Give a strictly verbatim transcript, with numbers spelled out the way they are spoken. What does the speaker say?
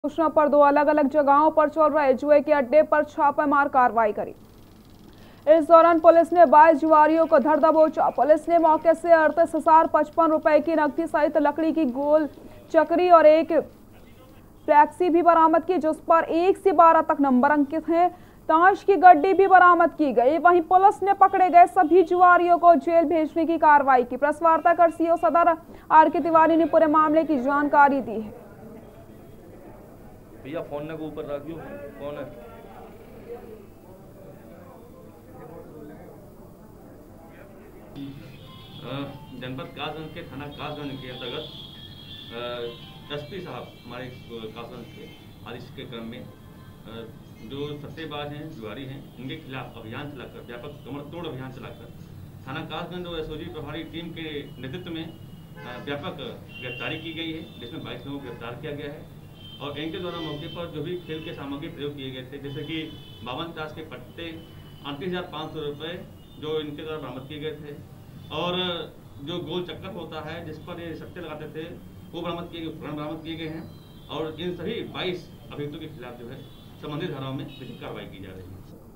सूचना पर दो अलग अलग जगहों पर चल रहे जुए के अड्डे पर छापेमार कार्रवाई करी। इस दौरान पुलिस ने बाईस जुआरियों को धर दबोचा। पुलिस ने मौके से अड़तीस हजार पचपन रुपए की नकदी सहित लकड़ी की गोल चक्री और एक फ्लैक्सी भी बरामद की, जिस पर एक से बारह तक नंबर अंकित हैं। ताश की गड्डी भी बरामद की गई। वहीं पुलिस ने पकड़े गए सभी जुआरियों को जेल भेजने की कार्रवाई की। प्रेस वार्ता कर सीओ सदर आर के तिवारी ने पूरे मामले की जानकारी दी है। भैया फोन ने को ऊपर रखियो, कौन है? जनपद कासगंज के थाना कासगंज के अंतर्गत एस पी साहब हमारे कासगंज के आदेश के क्रम में जो सट्टेबाज हैं, जुआरी हैं, इनके खिलाफ अभियान चलाकर व्यापक कमर तोड़ अभियान चलाकर थाना कासगंज और एसओजी प्रभारी टीम के नेतृत्व में व्यापक गिरफ्तारी की गई है, जिसमें बाईस लोगों को गिरफ्तार किया गया है। और इनके द्वारा मौके पर जो भी खेल के सामग्री प्रयोग किए गए थे, जैसे कि बावन ताश के पट्टे, अड़तीस हजार पाँच सौ रुपये जो इनके द्वारा बरामद किए गए थे, और जो गोल चक्कर होता है जिस पर ये सट्टे लगाते थे, वो बरामद किए गए, उपकरण बरामद किए गए हैं। और इन सभी बाईस अभियुक्तों के खिलाफ जो है संबंधित धाराओं में विधिक कार्रवाई की जा रही है।